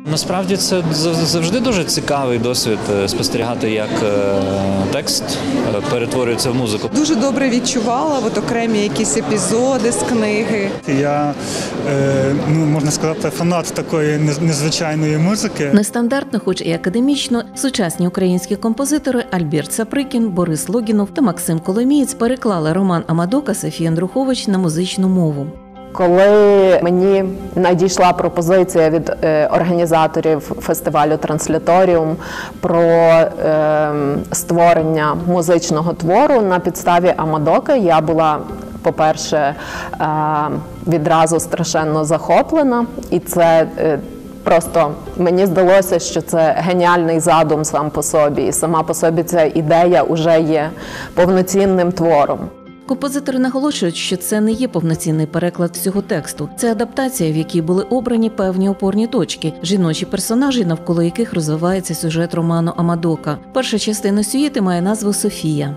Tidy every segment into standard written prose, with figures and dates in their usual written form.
Насправді це завжди дуже цікавий досвід спостерігати, як текст перетворюється в музику. Дуже добре відчувала окремі якісь епізоди з книги. Я, можна сказати, фанат такої незвичайної музики. Нестандартно, хоч і академічно, сучасні українські композитори Альберт Саприкін, Борис Логінов та Максим Коломієць переклали роман Амадока Софії Андрухович на музичну мову. Коли мені надійшла пропозиція від організаторів фестивалю «Трансляторіум» про створення музичного твору на підставі Амадока, я була, по-перше, відразу страшенно захоплена, і це просто мені здалося, що це геніальний задум сам по собі, і сама по собі ця ідея вже є повноцінним твором. Композитори наголошують, що це не є повноцінний переклад всього тексту. Це адаптація, в якій були обрані певні опорні точки, жіночі персонажі, навколо яких розвивається сюжет роману Амадока. Перша частина сюїти має назву «Софія».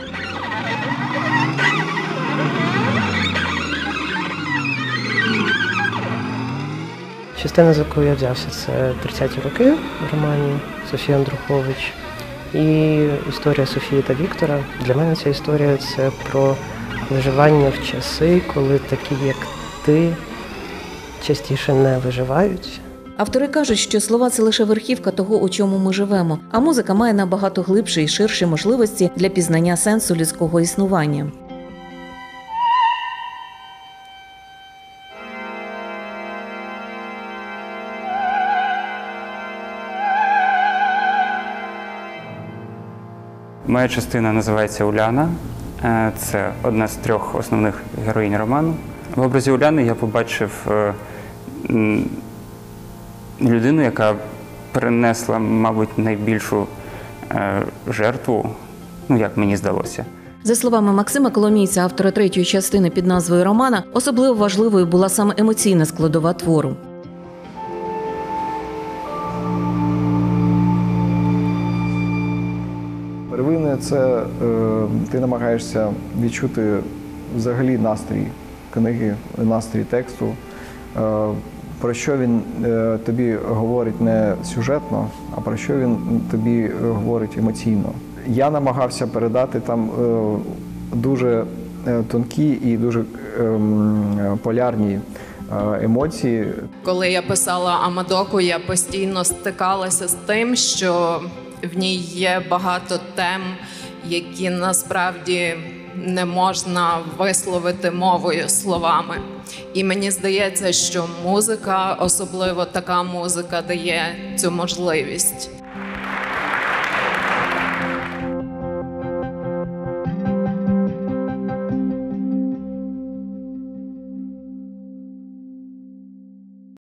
Частина, з якої я взявся, це 30-ті роки в романі Софії Андрухович. І історія Софії та Віктора. Для мене ця історія – це про виживання в часи, коли такі, як ти, частіше не виживають. Автори кажуть, що слова – це лише верхівка того, у чому ми живемо, а музика має набагато глибші і ширші можливості для пізнання сенсу людського існування. Моя частина називається Уляна. Це одна з 3 основних героїнь роману. В образі Уляни я побачив людину, яка перенесла, мабуть, найбільшу жертву, як мені здалося. За словами Максима Коломійця, автора 3-ї частини під назвою «Романа», особливо важливою була саме емоційна складова твору. Первинне – це ти намагаєшся відчути взагалі настрій книги, настрій тексту, про що він тобі говорить не сюжетно, а про що він тобі говорить емоційно. Я намагався передати там дуже тонкі і дуже полярні емоції. Коли я писала Амадоку, я постійно стикалася з тим, що в ній є багато тем, які насправді не можна висловити мовою, словами. І мені здається, що музика, особливо така музика, дає цю можливість.